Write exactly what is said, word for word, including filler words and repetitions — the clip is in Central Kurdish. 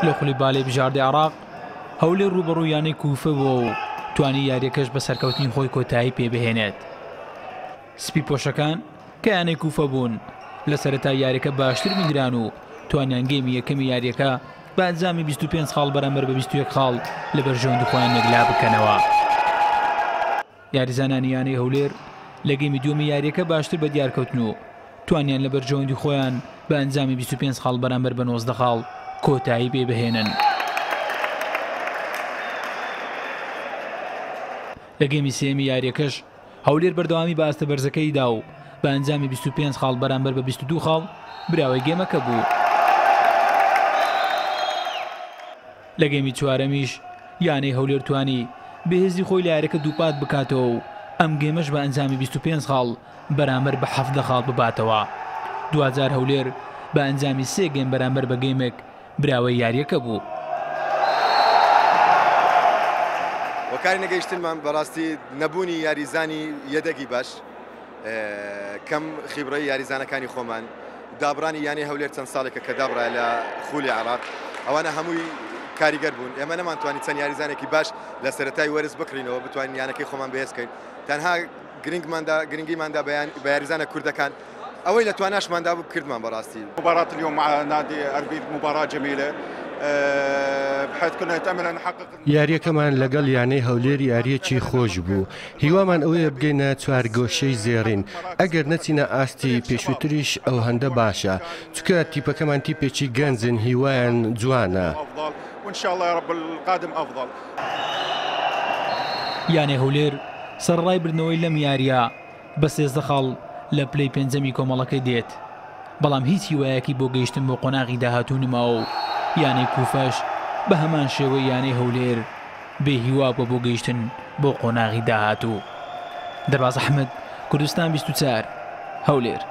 لە خولی بالێ بژاردە عراق هەولێر ڕوبەڕوو یانەی کوفە بووە و توانی یاریەکەش بە سەرکەوتنی خۆی کۆتایی پێبهێنێت. سپی پۆشەکان کە یانەی کوفە بوون لە سەرەتا یاریەکە باشتر بینران و توانیان گەیمی یەکەمی یاریەکە بە ئەنجامی بیست و پێنج خاڵ بەرامبەر بە بیست و یەک خاڵ لە بەرژەوەندی خۆیان نەگلا بکەنەوە. یاریزانانی یانەی هەولێر لە گەیمی دووەمی یاریەکە باشتر بە دیارکەوتن و توانیان لە بەرژەوەندی خۆیان بە ئەنجامی بیست و پێنج خاڵ بەرامبەر بە نۆزدە خاڵ کۆتایی پێبهێنن. لە گەیمی سێمی یاریەکەش هەولێر بەردەوامی بە ئاستە بەرزەکەی دا و بە ئەنجامی بیست و پێنج خاڵ بەرامبەر بە بیست و دوو خاڵ براوەی گێمەکە بوو. لە گەیمی چوارەمیش یانەی هەولێر توانی بەهێزی خۆی لە یاریەکە دووپات بکاتەوە و ئەم گێمەش بە ئەنجامی بیست و پێنج خاڵ بەرامبەر بە حەڤدە خاڵ بباتەوە. دوجار هەولێر بە ئەنجامی سێ گەیم بەرامبەر بە گەیمێک براوەی یاریەکە بوو. وەکاری نەگەیشتنمان بەڕاستی نەبوونی یاریزانی یەدەگی باش کەم خیبڕەی یاریزانەکانی خۆمان دابڕانی یانەی هەولێر چەند ساڵێکە کە دابڕایە لە خولی عراق ئەوانە هەمووی کاریگەر بوون. ئێمە نەمانتوانی چەند یاریزانێکی باش لە سەرەتای وەرز بکڕینەوە بتوانین یانەکەی خۆمان بەهێزکەین. تەنها گرنگماندا گرنگیماندا بە یاریزانە کوردەکان ئەوەی لە تواناشماندا بوو کردمان بەڕاستی. مباراة اليوم مع نادي أربيل مباراة جميلة بحيث كنا نتأمل أن نحقق. یاریەکەمان لەگەڵ یانەی هەولێر یاریەکی خۆش بوو. هیوامان ئەوەیە بگەینە چوارگۆشەی زێڕین. ئەگەر نەچینە ئاستی پێشووتریش ئەو هەندە باشە. چکە تیپەکەمان تیپێکی گەنجن هیوایان جوانە. وإن شاء الله يا رب القادم أفضل. یانەی هەولێر سەرڕای بردنەوەی لەم یاریە بە سێزدە خاڵ لە پلەی پێنجەمی کۆمەڵەکەی دێت. بەڵام هیچ هیوایەکی بۆ گەیشتن بۆ قۆناغی داهاتوو نماوە و یانەی کوفەش بە هەمان شێوەی یانەی هەولێر بێ هیوا بووە بۆ گەیشتن بۆ قۆناغی داهاتوو. دەرباز ئەحمەد، کوردستان بیست و چوار، هەولێر.